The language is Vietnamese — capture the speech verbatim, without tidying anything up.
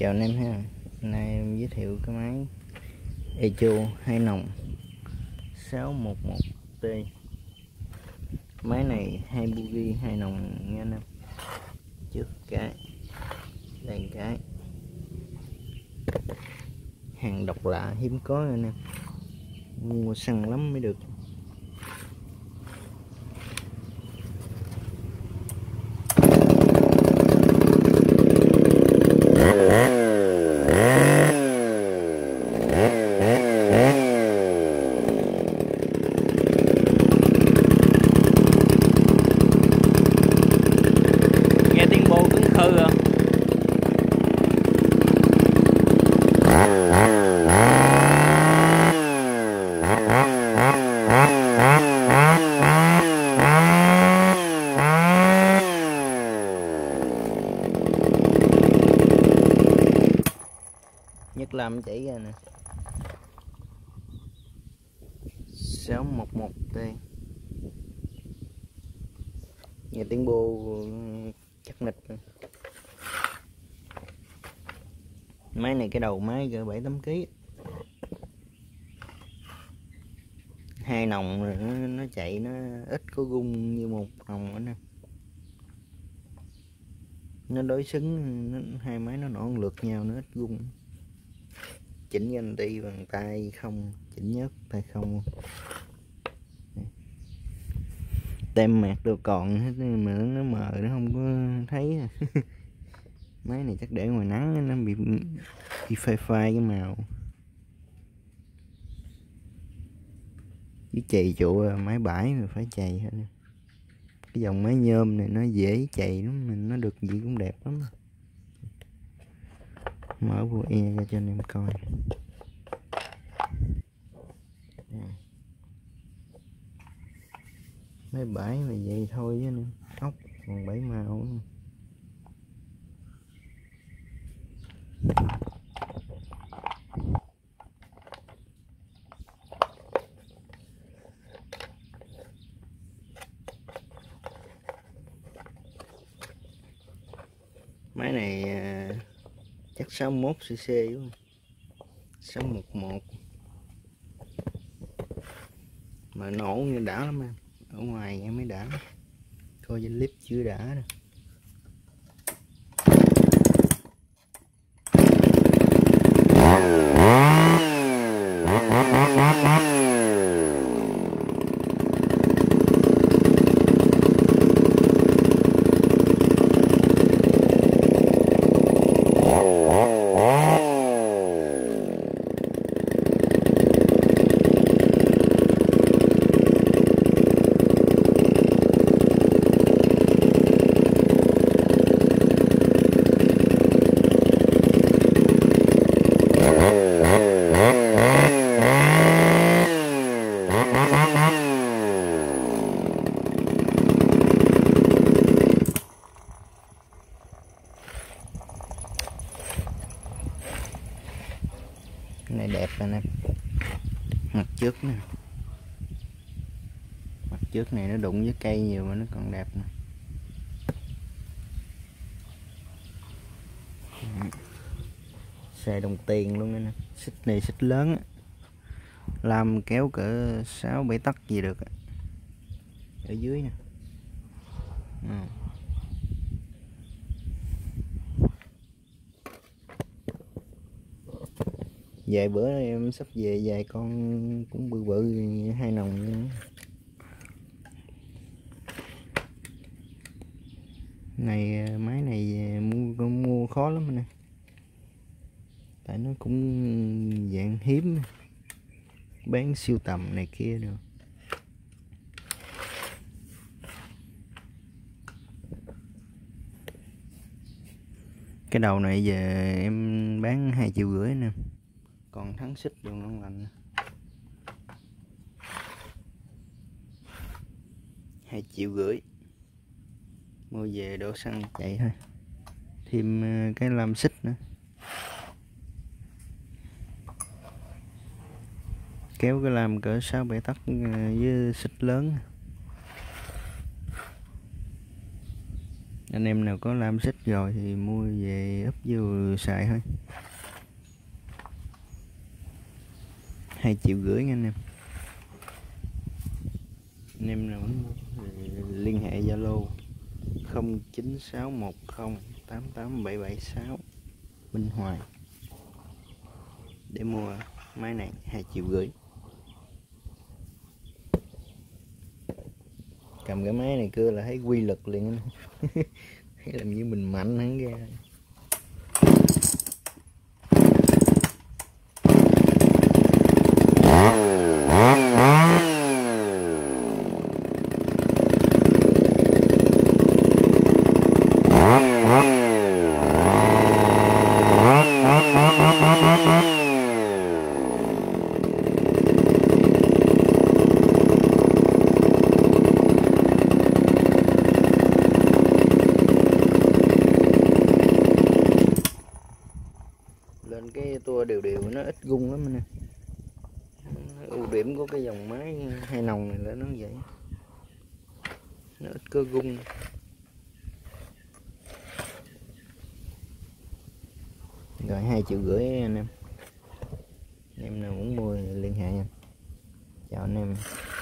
Chào anh em ha. Hôm nay em giới thiệu cái máy Echo hai nòng sáu một một T. Máy này hai bugi hai nòng nha anh em. Trước cái, đằng cái. Hàng độc lạ hiếm có anh em. Mua săn lắm mới được. Nghe tiếng bô cứng khư à. Nhất làm chảy ra nè. sáu một một T. Nghe tiếng bô chắc nịch. Máy này cái đầu máy cỡ bảy tám ký. Hai nòng rồi nó, nó chạy nó ít có gung như một nòng nữa nè. Nó đối xứng nó, hai máy nó nổ lượt nhau nó ít gung. Chỉnh danh đi bằng tay không, chỉnh nhớt tay không. Tem mạc đều còn hết mà nó mờ nó không có thấy. Máy này chắc để ngoài nắng nó bị bị phai phai cái màu. Chứ chày trụ máy bãi mà phải chày hết. Cái dòng máy nhôm này nó dễ chày lắm, mình nó được gì cũng đẹp lắm. Mở vô e ra cho anh em coi. Máy bãi mà vậy thôi chứ nữa. Ốc còn bảy màu nữa. Máy này à, chắc sáu mươi mốt xê xê đúng không? sáu một một. Mà nổ như đã lắm em. Ở ngoài em mới đã. Coi trên clip chưa đã đâu. Cái này đẹp anh em. Mặt trước nè. Mặt trước này nó đụng với cây nhiều mà nó còn đẹp nè. Xài đồng tiền luôn nè. Xích này xích lớn á. Làm kéo cỡ sáu bảy tấc gì được. Ở dưới nè. Ừ. Vài bữa em sắp về vài con cũng bự bự hai nòng nữa. Này máy này mua mua khó lắm nè. Tại nó cũng dạng hiếm, bán siêu tầm này kia được. Cái đầu này giờ em bán hai triệu rưỡi nè. Còn thắng xích vô ngon lành. Hai triệu rưỡi. Mua về đổ xăng chạy thôi. Thêm cái lam xích nữa. Kéo cái lam cỡ sáu bảy tấc với xích lớn. Anh em nào có lam xích rồi thì mua về úp vô xài thôi. Hai triệu rưỡi nha anh em. Anh em nào muốn liên hệ Zalo không chín sáu một không tám tám bảy bảy sáu Minh Hoài để mua máy này hai triệu rưỡi. Cầm cái máy này cưa là thấy quy lực liền. Thấy làm như mình mạnh hắn ra. Lên cái tua đều đều nó ít gung lắm nè. Ưu điểm của cái dòng máy hai nòng này là nó vậy, nó ít cơ gung. Rồi hai triệu rưỡi anh em. Anh em nào muốn mua thì liên hệ nha. Chào anh em.